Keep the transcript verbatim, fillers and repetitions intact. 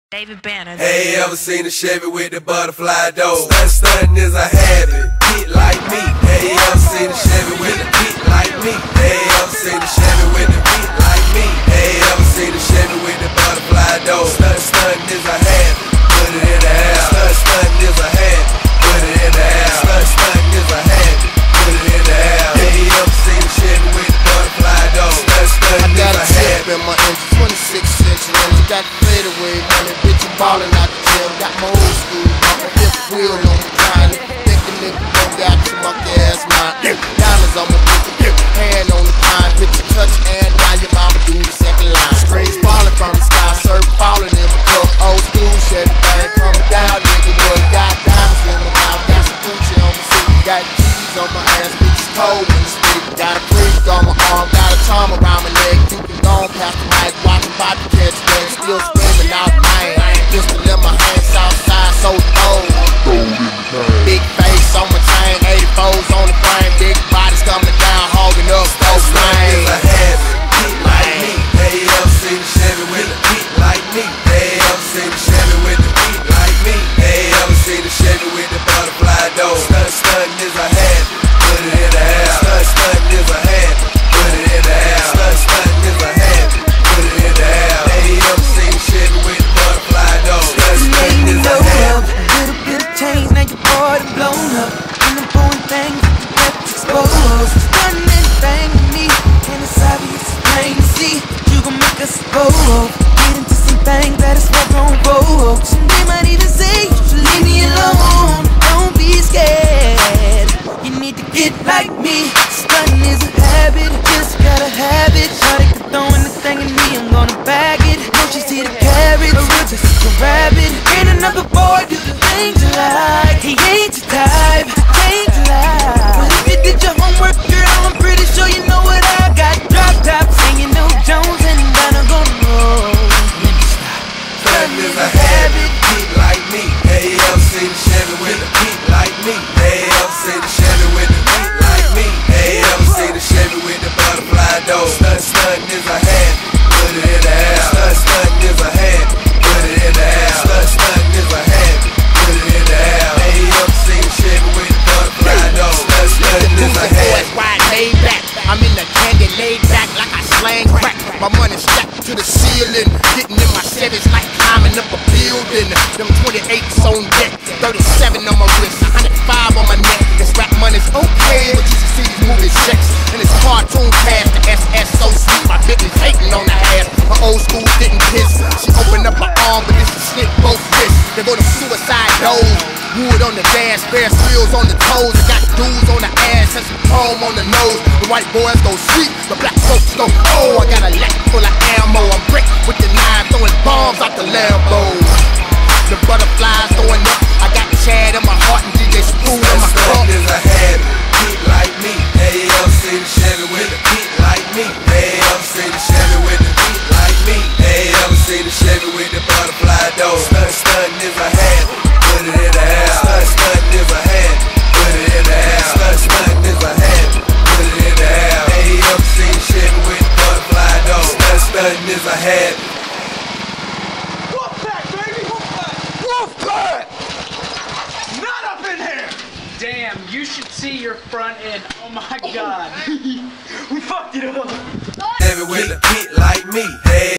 David Banner. Hey, ever seen a Chevy with the butterfly door? Stunt stunting is a habit, hit like me. Hey, ever seen a Chevy with a beat like me? Hey, ever seen a Chevy with a beat like me? Hey, ever seen a Chevy with the butterfly door? Stunt stunting is a habit, put it in the air. Stunt stunting is a habit, put it in the air. Stunt stunting is a habit, put it in the air. Hey, ever seen a Chevy with the butterfly door? Stunt stunting is a habit. In my engine, twenty-six inch rims, got fadeaway money, bitch, I'm ballin' out the gym. Got my old school, got my fifth wheel on the grind. Think a nigga gon' got your monkey ass mind. Diamonds on my bitch, hand on the pine. Bitch, touch and while your mama do the second line. Strings falling from the sky, surf falling in my cup. Old school shit, bang coming down, nigga. What got diamonds in my mouth, got some Gucci on my seat, got G's on my ass, bitch, it's cold in the street. Got a freak on my arm, got a charm around my leg. You can go past the mic, watching Bobby catch legs, still screaming out mine. Pistol in my hand, south side, so cold. Big face on my chain, eighty-fours on the frame, big bodies coming down, hogging up those lanes. Is a habit, beat like me. Hey, ever seen a Chevy with a beat like me? Hey, ever seen a Chevy with a beat like me? Hey, ever seen a Chevy with the butterfly door? Stunt stunting is a habit, put it in the air. Stunt stunting is a habit, put it in the air. Stunt stunting is a habit, put it in the air. Hey, ever seen a Chevy with the butterfly door? Stunt stunting is a habit. Little bit of change, now you're bored and blown up. And I'm pouring things that you exposed. Stunning anything to me, and it's obvious, it's plain to see. You gon' make us go get into some things that is what gon' roll. Some they might even say you should leave me alone. Don't be scared, you need to get like me. Stunning is a habit, just gotta have it. Shawty can throw anything at me, I'm gonna bag it. Don't you see the carrots, a real just a rabbit. Ain't another boy do the things you like. He ain't your type, ain't your life. But if you did your homework, girl, I'm pretty sure you know what I got. Drop tops, and you know Jones and Donna gonna roll. Stunting is a habit, beat like me. Hey, ever seen a Chevy with a beat like me? Hey, ever seen a Chevy with a beat like me? Hey, ever seen a Chevy with the butterfly door? Stunt stunting is a habit, put it in the air. Stunt stunting is a habit, put it in the air. Stunt stunting is a habit, put it in the air. Hey, ever seen a Chevy with the butterfly door? Stunt stunting is a habit. Wide laid back, I'm in the candy laid back like I slang crack. My money strapped to the ceiling, getting in my Chevys like climbing up a building. Them twenty-eights on deck, thirty-seven on my wrist, one hundred five on my neck. This rap money's okay, but you should see these movie checks. And it's cartoon cash, the S S so sweet, my bitch is hating on the ass. My old school didn't kiss, she opened up her arm, but this is slit both wrists. They go to suicide doors, wood on the dash, bare wheels on the toes. I got dudes on the ass and some chrome on the nose. The white boys go sweet, the black folks go oh. I got a lack full of ammo, I'm brick with the knife, throwing bombs out the Lambos. The butterflies throwing up, I got Chad in my heart and D J Spoon in my cup. Stunting is a habit, beat like me. Hey, ever seen a Chevy with a beat like me? Hey, ever seen a Chevy with a beat like me? Hey, ever seen a Chevy with the butterfly door? Stunt stunting is a habit, put it in the air. Stunt stunting is a habit, put it in the air. Stunt stunting is a habit, put it in the air. Hey, ever seen a Chevy with the butterfly door? Stunt stunting is a habit. Wolfpack, baby! Wolfpack! Wolfpack! Not up in here! Damn, you should see your front end. Oh my god. We fucked it up! Chevy with a beat like me. Hey.